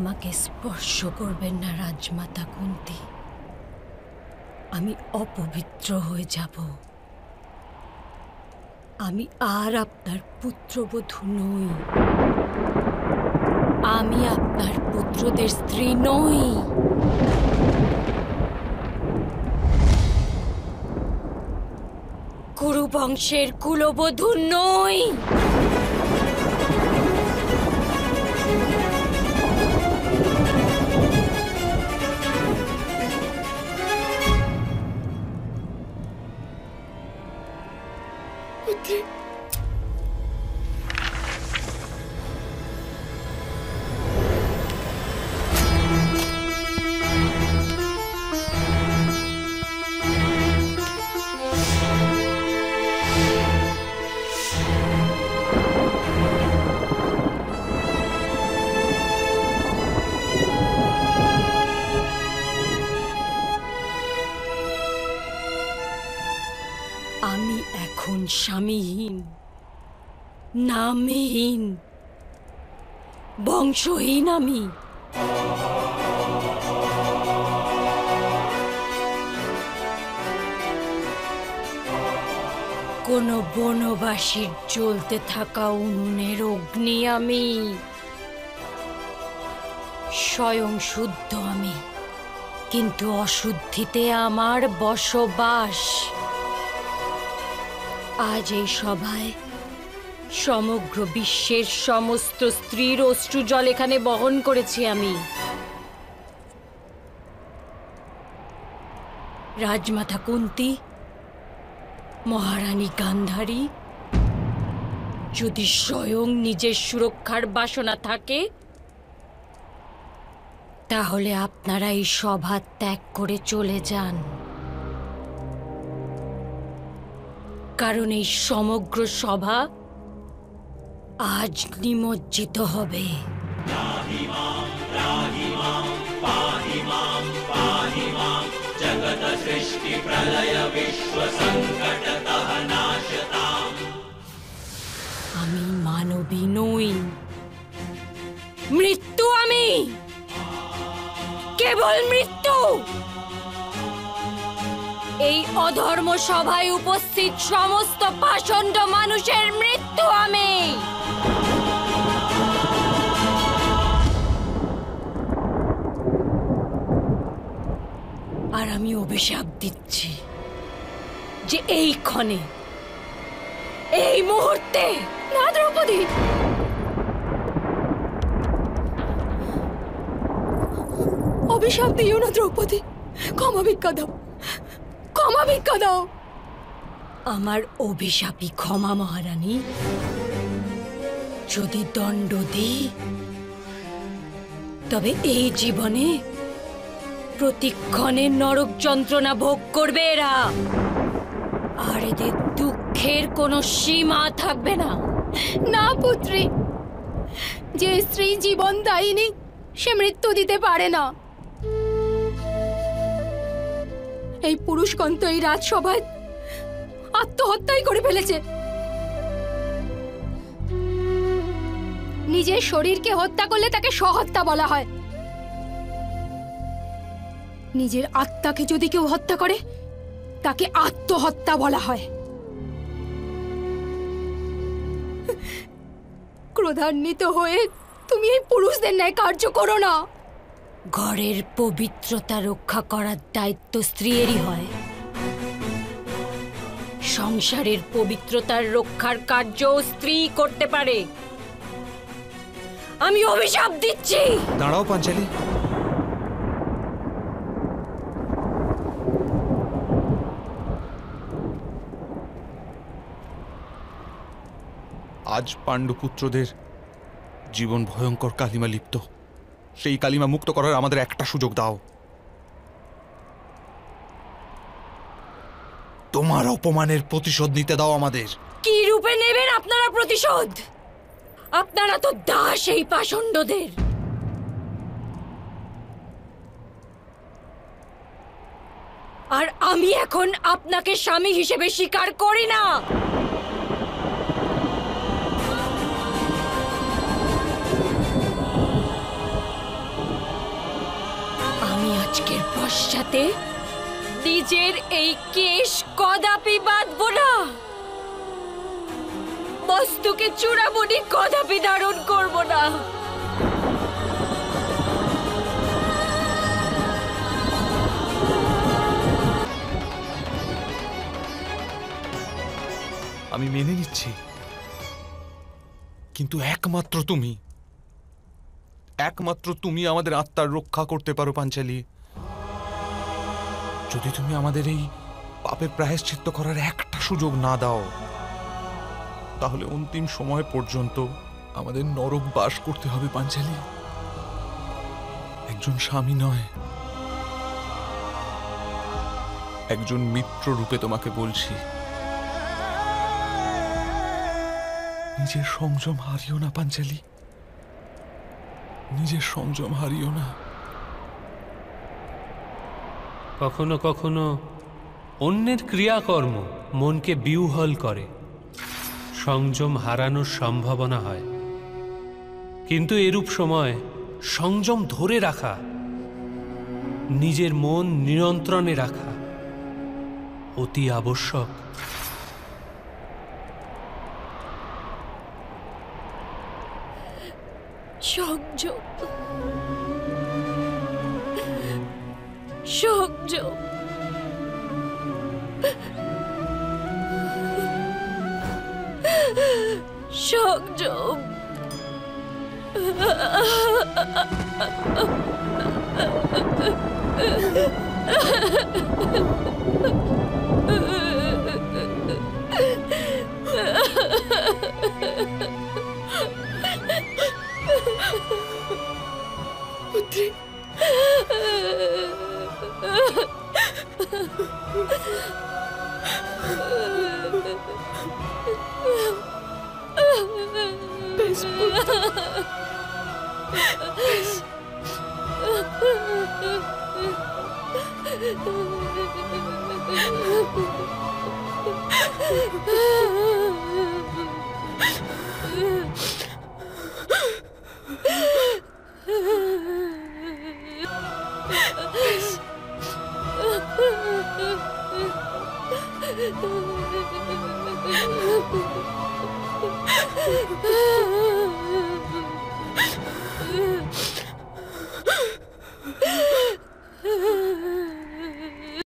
আমাকে স্পর্শ করবেন না রাজমাতা কুন্তী, আমি অপবিত্র হয়ে যাব। আমি আর আপনার পুত্রবধূ নই, আমি আপনার পুত্রদের স্ত্রী নই। কুরু বংশের কুলবধূ নই। আমি এখন স্বামীহীন, নামহীন, বংশহীন। আমি কোন বনবাসীর জ্বলতে থাকা উনুনের অগ্নি। আমি স্বয়ং শুদ্ধ, আমি কিন্তু অশুদ্ধিতে আমার বসবাস। আজ এই সভায় সমগ্র বিশ্বের সমস্ত স্ত্রীর অশ্রু জল এখানে বহন করেছি আমি। রাজমাতা কুন্তী, মহারানী গান্ধারী, যদি স্বয়ং নিজের সুরক্ষার বাসনা থাকে তাহলে আপনারা এই সভা ত্যাগ করে চলে যান, কারণ এই সমগ্র সভা আজ নিমজ্জিত হবে। আমি মানবী নই, মৃত্যু। আমি কেবল মৃত্যু। এই অধর্ম সভায় উপস্থিত সমস্ত পাষণ্ড মানুষের মৃত্যু আমি। আর আমি অভিশাপ দিচ্ছি যে এই ক্ষণে, এই মুহূর্তে। না দ্রৌপদী, অভিশাপ দিও না দ্রৌপদী, ক্ষমা ভিক্ষা দাও, ক্ষমা ভিক্ষা দাও। আমার অভিশাপই ক্ষমা মহারানী। যদি দণ্ড দিই তবে এই জীবনে প্রতিক্ষণে নরক যন্ত্রণা ভোগ করবে এরা, আর এদের দুঃখের কোনো সীমা থাকবে না। না পুত্রী, যে স্ত্রী জীবন দায়িনী সে মৃত্যু দিতে পারে না। এই পুরুষগণ তো এই রাজসভায় আত্মহত্যাই করে ফেলেছে। নিজের শরীরকে হত্যা করলে তাকে স্বহত্যা বলা হয়। নিজের আত্মাকে যদি কেউ হত্যা করে তাকে আত্মহত্যা বলা হয়। ক্রোধান্বিত হয়ে তুমি এই পুরুষদের ন্যায় কার্য করো না। ঘরের পবিত্রতা রক্ষা করার দায়িত্ব স্ত্রীরই হয়। সংসারের পবিত্রতার রক্ষার কার্য স্ত্রী করতে পারে। আমি অভিশাপ দিচ্ছি। দাঁড়াও পাঞ্চালী, আজ পাণ্ডুপুত্রদের জীবন ভয়ঙ্কর কালিমা লিপ্ত। সেই কালিমা মুক্ত করার আমাদের একটা সুযোগ দাও। তোমার অপমানের প্রতিশোধ নিতে দাও আমাদের। কি রূপে নেবেন আপনারা প্রতিশোধ? আপনারা তো দাস এই পাষণ্ডদের। আর আমি এখন আপনাকে স্বামী হিসেবে স্বীকার করি না। আমি আজকের পশ্চাতে নিজের এই কেশ কদাপি বাঁধবো না, বস্তুকে চূড়ামণি কদাপি ধারণ করব না। আমি মেনে নিচ্ছি, কিন্তু একমাত্র তুমি আমাদের আত্মার রক্ষা করতে পারো পাঞ্চালী। যদি তুমি আমাদের এই পাপের প্রায়শ্চিত্ত করার একটা সুযোগ না দাও, তাহলে অন্তিম সময় পর্যন্ত আমাদের নরক বাস করতে হবে পাঞ্চালী। একজন স্বামী নয়, একজন মিত্র রূপে তোমাকে বলছি, নিজের সংযম হারিও না পাঞ্চালী, নিজের সংযম হারিও না। কখনো কখনো অন্যের ক্রিয়াকর্ম মনকে বিহ্বল করে, সংযম হারানোর সম্ভাবনা হয়। কিন্তু এরূপ সময় সংযম ধরে রাখা, নিজের মন নিয়ন্ত্রণে রাখা অতি আবশ্যক। সংযম, সংযম। সংযম। পুত্রী, বেশ পুত্র, বেশ।